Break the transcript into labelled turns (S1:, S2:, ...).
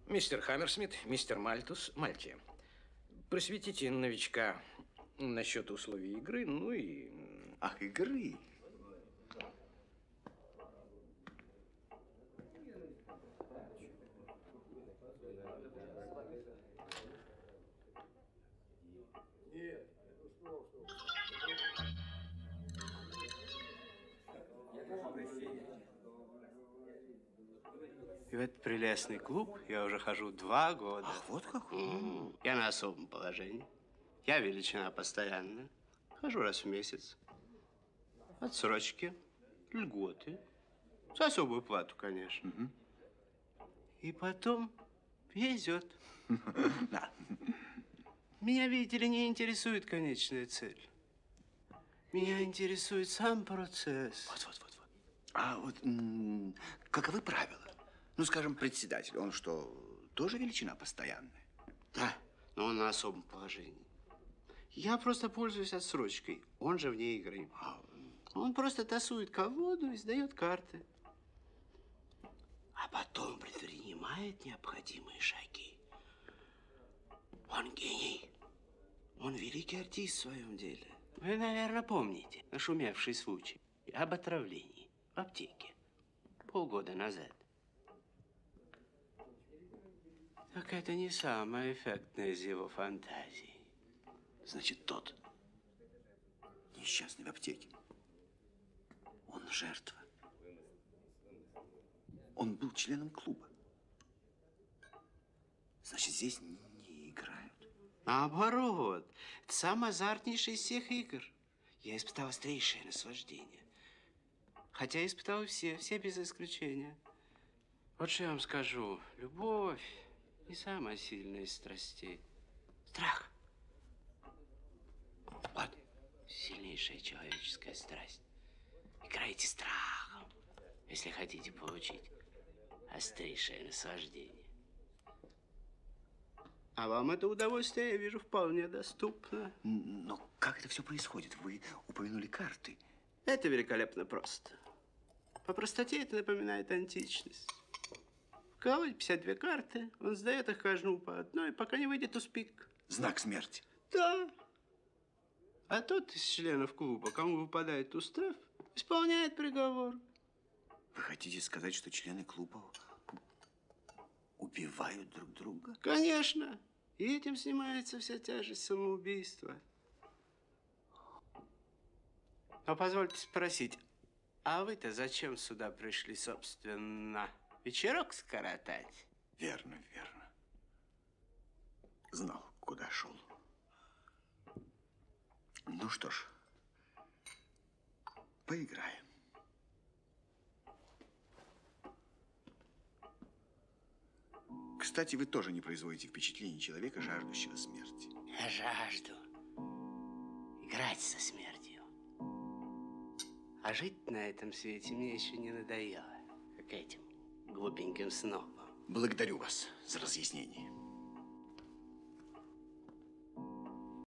S1: Мистер Хаммерсмит, мистер Мальтус, Мальти. Просветите новичка насчет условий игры, ну и...
S2: Ах, игры.
S3: И в этот прелестный клуб я уже хожу 2 года.
S2: Ах, вот как?
S3: Я на особом положении. Я величина постоянная. Хожу раз в месяц. Отсрочки, льготы. За особую плату, конечно. И потом везет.
S2: Да.
S3: Меня, видите ли, не интересует конечная цель. Меня интересует сам процесс.
S2: Вот. А вот каковы правила? Ну, скажем, председатель, он что, тоже величина постоянная?
S3: Да, но он на особом положении. Я просто пользуюсь отсрочкой. Он же вне игры. Он просто тасует колоду и сдает карты. А потом предпринимает необходимые шаги. Он гений. Он великий артист в своем деле. Вы, наверное, помните нашумевший случай об отравлении в аптеке полгода назад. Так это не самое эффектное из его фантазий.
S2: Значит, тот несчастный в аптеке, он жертва. Он был членом клуба. Значит, здесь не играют.
S3: Наоборот, это самый азартнейший из всех игр. Я испытал острейшее наслаждение. Хотя испытал все без исключения. Вот что я вам скажу. Любовь не самая сильная из страстей. Страх. Вот сильнейшая человеческая страсть. Играйте страхом, если хотите получить острейшее наслаждение. А вам это удовольствие, я вижу, вполне доступно.
S2: Но как это все происходит? Вы упомянули карты.
S3: Это великолепно просто. По простоте это напоминает античность. В колоде 52 карты, он сдает их каждому по одной, пока не выйдет успик.
S2: Знак смерти.
S3: Да. А тот из членов клуба, кому выпадает устав, исполняет приговор.
S2: Вы хотите сказать, что члены клуба убивают друг друга?
S3: Конечно. И этим снимается вся тяжесть самоубийства. Но позвольте спросить, а вы-то зачем сюда пришли, собственно? Вечерок скоротать?
S2: Верно. Знал, куда шел. Ну что ж, поиграем. Кстати, вы тоже не производите впечатление человека, жаждущего смерти.
S3: Я жажду играть со смертью. А жить на этом свете мне еще не надоело, как этим глупеньким снобам.
S2: Благодарю вас за разъяснение.